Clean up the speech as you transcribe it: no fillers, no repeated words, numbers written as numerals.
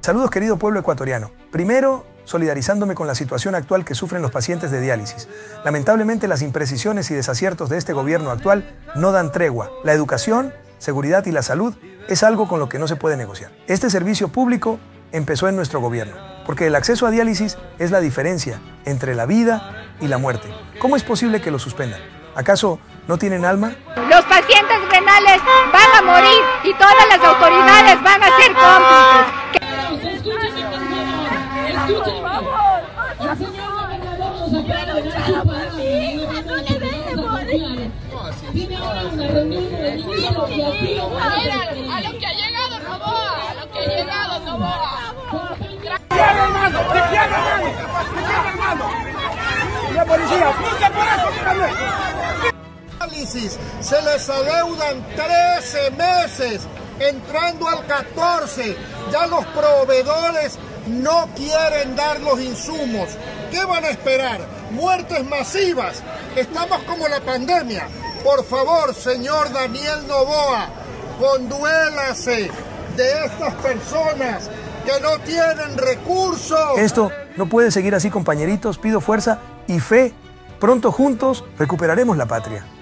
Saludos, querido pueblo ecuatoriano. Primero, solidarizándome con la situación actual que sufren los pacientes de diálisis. Lamentablemente, las imprecisiones y desaciertos de este gobierno actual no dan tregua. La educación, seguridad y la salud es algo con lo que no se puede negociar. Este servicio público empezó en nuestro gobierno, porque el acceso a diálisis es la diferencia entre la vida y la muerte. ¿Cómo es posible que lo suspendan? ¿Acaso no tienen alma? Los pacientes renales van a morir y todas las autoridades van a ser cómplices. Por favor, la señora Bernardo nos acaba de dar su hija, no le deje morir. Tiene ahora una reunión de ministros y aquí a lo que ha llegado Novoa, a lo que ha llegado Novoa. Hermano, la policía, lucha por eso también. Se les adeudan 13 meses, entrando al 14. Ya los proveedores no quieren dar los insumos. ¿Qué van a esperar? Muertes masivas. Estamos como la pandemia. Por favor, señor Daniel Novoa, conduélase de estas personas que no tienen recursos. Esto no puede seguir así, compañeritos. Pido fuerza y fe. Pronto juntos recuperaremos la patria.